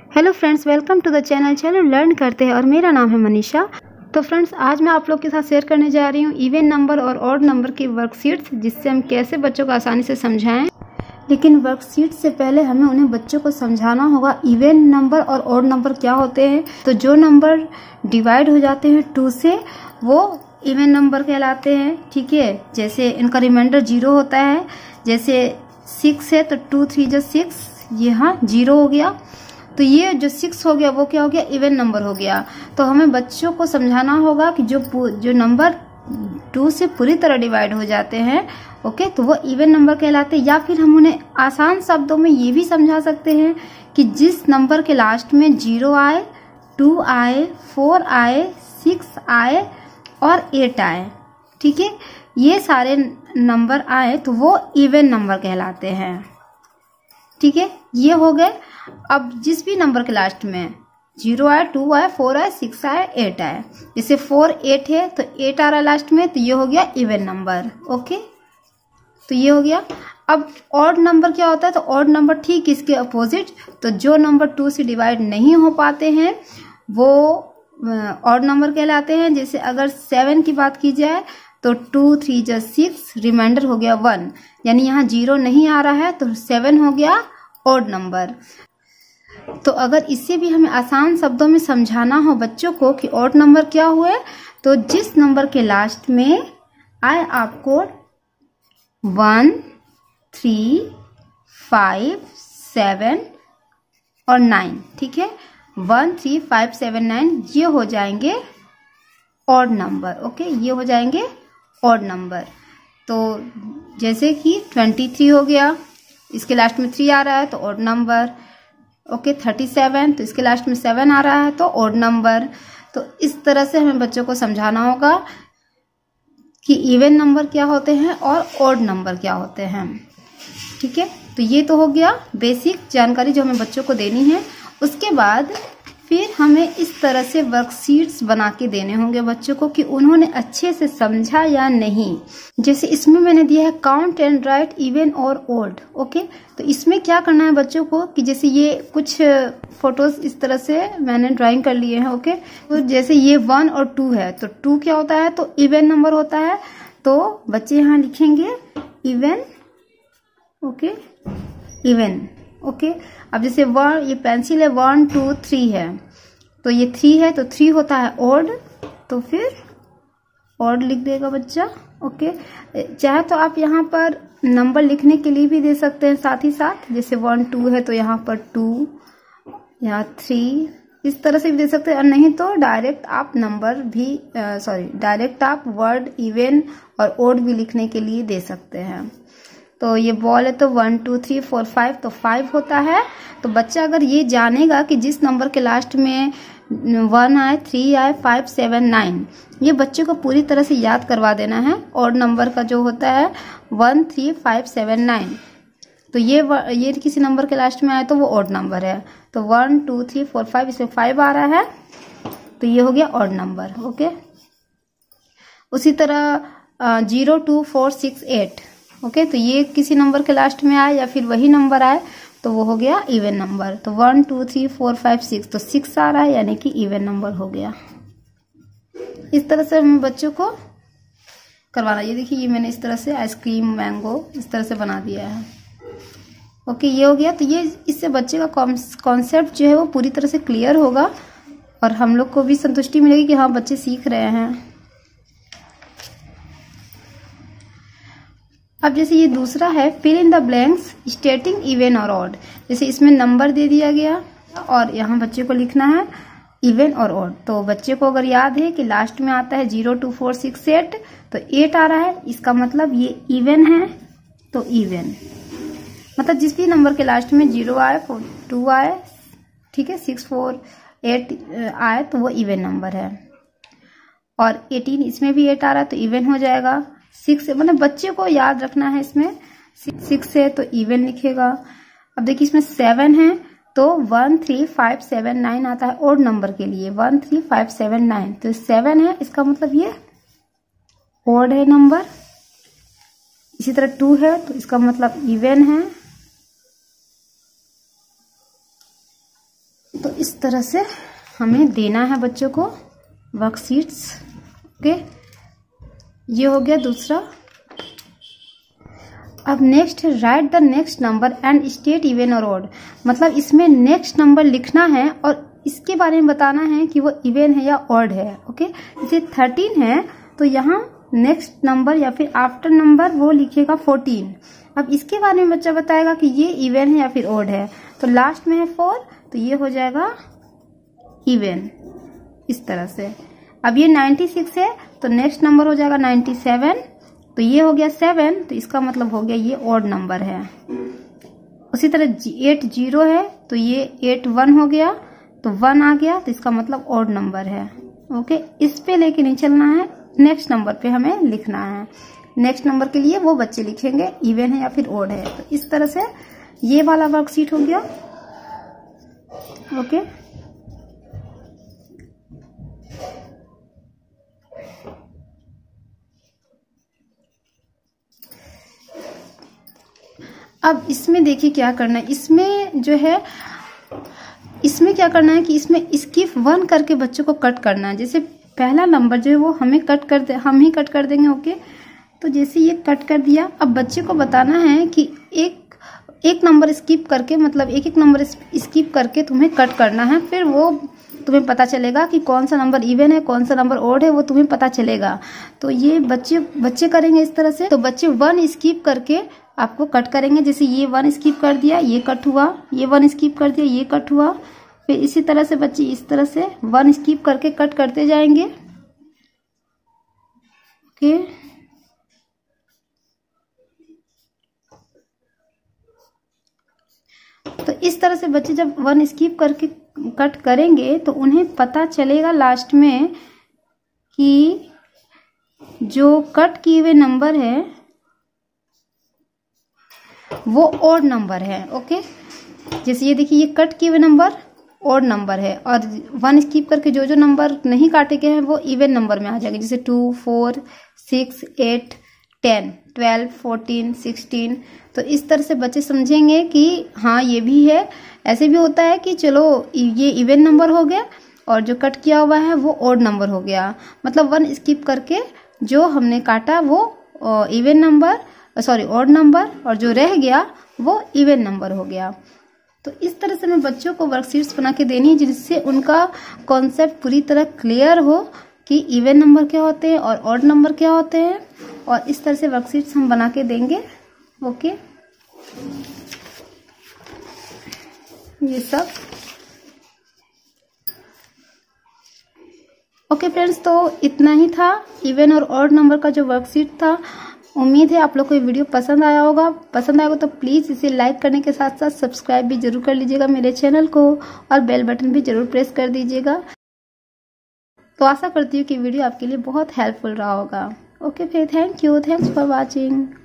Hello friends, welcome to the channel. चलो learn करते हैं और मेरा नाम है मनीषा। तो फ्रेंड्स, आज मैं आप लोग के साथ शेयर करने जा रही हूँ इवन नंबर और ऑड नंबर की वर्कशीट्स, जिससे हम कैसे बच्चों को आसानी से समझाएं। लेकिन वर्कशीट से पहले हमें उन्हें बच्चों को समझाना होगा इवन नंबर और ऑड नंबर क्या होते हैं। तो जो नंबर डिवाइड हो जाते हैं 2 से, वो इवन नंबर कहलाते हैं। ठीक है, जैसे इनका रिमाइंडर 0 होता है। जैसे 6 है तो 2 3 जो 6, ये हाँ 0 हो गया। तो ये जो 6 हो गया वो क्या हो गया, इवन नंबर हो गया। तो हमें बच्चों को समझाना होगा कि जो नंबर 2 से पूरी तरह डिवाइड हो जाते हैं, ओके, तो वो इवन नंबर कहलाते हैं। या फिर हम उन्हें आसान शब्दों में ये भी समझा सकते हैं कि जिस नंबर के लास्ट में 0 आए, 2 आए, 4 आए, 6 आए और 8 आए, ठीक है, ये सारे नंबर आए तो वो इवन नंबर कहलाते हैं। ठीक है, ये हो गए। अब जिस भी नंबर के लास्ट में 0 आए, 2 आए, 4 आए, 6 आए, 8 आए, जैसे 4 8 है तो 8 आ रहा है लास्ट में, तो ये हो गया इवन नंबर। ओके, तो ये हो गया। अब ऑड नंबर क्या होता है, तो ऑड नंबर ठीक इसके अपोजिट। तो जो नंबर 2 से डिवाइड नहीं हो पाते हैं वो ऑड नंबर कहलाते हैं। जैसे अगर 7 की बात की जाए तो 2 3 जो 6, रिमाइंडर हो गया 1, यानी यहाँ 0 नहीं आ रहा है तो 7 हो गया ऑड नंबर। तो अगर इससे भी हमें आसान शब्दों में समझाना हो बच्चों को कि ऑड नंबर क्या हुए, तो जिस नंबर के लास्ट में आए आपको 1 3 5 7 और 9, ठीक है, 1 3 5 7 9, ये हो जाएंगे ऑड नंबर। ओके, ये हो जाएंगे ऑड नंबर। तो जैसे कि 23 हो गया, इसके लास्ट में 3 आ रहा है तो ऑड नंबर। ओके, 37, तो इसके लास्ट में 7 आ रहा है तो ऑड नंबर। तो इस तरह से हमें बच्चों को समझाना होगा कि इवन नंबर क्या होते हैं और ऑड नंबर क्या होते हैं। ठीक है, तो ये तो हो गया बेसिक जानकारी जो हमें बच्चों को देनी है। उसके बाद फिर हमें इस तरह से वर्कशीट्स बना के देने होंगे बच्चों को कि उन्होंने अच्छे से समझा या नहीं। जैसे इसमें मैंने दिया है काउंट एंड राइट इवन और ऑड। ओके, तो इसमें क्या करना है बच्चों को कि जैसे ये कुछ फोटोज इस तरह से मैंने ड्राइंग कर लिए हैं। ओके, तो जैसे ये 1 और 2 है तो 2 क्या होता है, तो इवन नंबर होता है। तो बच्चे यहाँ लिखेंगे इवन। Okay, even. ओके, अब जैसे 1, ये पेंसिल है, 1 2 3 है, तो ये 3 है तो 3 होता है ऑड, तो फिर ऑड लिख देगा बच्चा। ओके, चाहे तो आप यहाँ पर नंबर लिखने के लिए भी दे सकते हैं साथ ही साथ। जैसे 1 2 है तो यहाँ पर 2, यहाँ 3, इस तरह से भी दे सकते हैं। और नहीं तो डायरेक्ट आप नंबर भी डायरेक्ट आप वर्ड इवन और ऑड भी लिखने के लिए दे सकते हैं। तो ये बॉल है तो 1 2 3 4 5, तो 5 होता है। तो बच्चा अगर ये जानेगा कि जिस नंबर के लास्ट में 1 आए, 3 आए, 5 7 9, ये बच्चे को पूरी तरह से याद करवा देना है। ऑड नंबर का जो होता है 1 3 5 7 9, तो ये किसी नंबर के लास्ट में आए तो वो ऑड नंबर है। तो 1 2 3 4 5, इसमें 5 आ रहा है तो ये हो गया ऑड नंबर। ओके, उसी तरह 0 2 4 6 8, ओके, तो ये किसी नंबर के लास्ट में आए या फिर वही नंबर आए तो वो हो गया इवन नंबर। तो 1 2 3 4 5 6, तो 6 आ रहा है यानी कि इवन नंबर हो गया। इस तरह से हमें बच्चों को करवाना। ये देखिए, ये मैंने इस तरह से आइसक्रीम मैंगो इस तरह से बना दिया है। ओके, ये हो गया। तो ये इससे बच्चे का कॉन्सेप्ट जो है वो पूरी तरह से क्लियर होगा और हम लोग को भी संतुष्टि मिलेगी कि हाँ बच्चे सीख रहे हैं। अब जैसे ये दूसरा है fill in the blanks stating even और ऑड। जैसे इसमें नंबर दे दिया गया और यहाँ बच्चे को लिखना है इवन और ऑड। तो बच्चे को अगर याद है कि लास्ट में आता है 0 2 4 6 8, तो 8 आ रहा है, इसका मतलब ये इवन है। तो इवन मतलब जिस भी नंबर के लास्ट में 0 आए, 2 आए, ठीक है, 6 4 8 आए तो वो इवन नंबर है। और 18, इसमें भी 8 आ रहा है तो इवन हो जाएगा। 6 मतलब बच्चे को याद रखना है, इसमें 6 है तो इवन लिखेगा। अब देखिए इसमें 7 है तो 1 3 5 7 9 आता है ऑड नंबर के लिए, 1 3 5 7 9, तो 7 है, इसका मतलब ये ऑड है नंबर। इसी तरह 2 है तो इसका मतलब इवन है। तो इस तरह से हमें देना है बच्चों को वर्कशीट्स। ओके, ये हो गया दूसरा। अब नेक्स्ट है write the next number and state even और ऑड। मतलब इसमें नेक्स्ट नंबर लिखना है और इसके बारे में बताना है कि वो इवन है या ऑड है। ओके, जैसे 13 है तो यहाँ नेक्स्ट नंबर या फिर आफ्टर नंबर वो लिखेगा 14। अब इसके बारे में बच्चा बताएगा कि ये इवन है या फिर ऑड है। तो लास्ट में है 4 तो ये हो जाएगा इवन, इस तरह से। अब ये 96 है तो नेक्स्ट नंबर हो जाएगा 97, तो ये हो गया 7, तो इसका मतलब हो गया ये ऑड नंबर है। उसी तरह 80 है तो ये 81 हो गया, तो 1 आ गया, तो इसका मतलब ऑड नंबर है। ओके, इस पे लेके नहीं चलना है, नेक्स्ट नंबर पे हमें लिखना है। नेक्स्ट नंबर के लिए वो बच्चे लिखेंगे इवन है या फिर ऑड है। तो इस तरह से ये वाला वर्कशीट हो गया। ओके, अब इसमें देखिए क्या करना है। इसमें जो है, इसमें क्या करना है कि इसमें स्किप 1 करके बच्चों को कट करना है। जैसे पहला नंबर जो है वो हम ही कट कर देंगे। ओके, तो जैसे ये कट कर दिया, अब बच्चे को बताना है कि एक नंबर स्किप करके, मतलब एक नंबर स्किप करके तुम्हें कट करना है। फिर वो तुम्हें पता चलेगा कि कौन सा नंबर इवन है, कौन सा नंबर ऑड है, वो तुम्हें पता चलेगा। तो ये बच्चे करेंगे इस तरह से। तो बच्चे 1 स्किप करके आपको कट करेंगे। जैसे ये 1 स्किप कर दिया, ये कट हुआ, ये 1 स्किप कर दिया, ये कट हुआ। फिर इसी तरह से बच्चे इस तरह से 1 स्किप करके कट करते जाएंगे। ओके, तो इस तरह से बच्चे जब 1 स्किप करके कट करेंगे तो उन्हें पता चलेगा लास्ट में कि जो कट किए हुए नंबर है वो ऑड नंबर है। ओके, जैसे ये देखिए, ये कट किए हुए नंबर ऑड नंबर है और 1 स्किप करके जो नंबर नहीं काटे गए हैं वो इवन नंबर में आ जाएंगे। जैसे 2, 4, 6, 8, 10, 12, 14, 16। तो इस तरह से बच्चे समझेंगे कि हाँ ये भी है। ऐसे भी होता है कि चलो ये इवन नंबर हो गया और जो कट किया हुआ है वो ऑड नंबर हो गया। मतलब 1 स्किप करके जो हमने काटा वो even number, sorry odd number, और जो रह गया वो इवन नंबर हो गया। तो इस तरह से मैं बच्चों को वर्कशीट्स बना के देनी है जिससे उनका कॉन्सेप्ट पूरी तरह क्लियर हो कि इवन नंबर क्या होते हैं और ऑड नंबर क्या होते हैं। और इस तरह से वर्कशीट्स हम बना के देंगे। ओके, ये सब। ओके फ्रेंड्स, तो इतना ही था इवन और ऑड नंबर का जो वर्कशीट था। उम्मीद है आप लोग को ये वीडियो पसंद आया होगा। पसंद आएगा तो प्लीज़ इसे लाइक करने के साथ साथ सब्सक्राइब भी जरूर कर लीजिएगा मेरे चैनल को, और बेल बटन भी जरूर प्रेस कर दीजिएगा। तो आशा करती हूँ कि वीडियो आपके लिए बहुत हेल्पफुल रहा होगा। ओके फिर, थैंक्स फॉर वॉचिंग।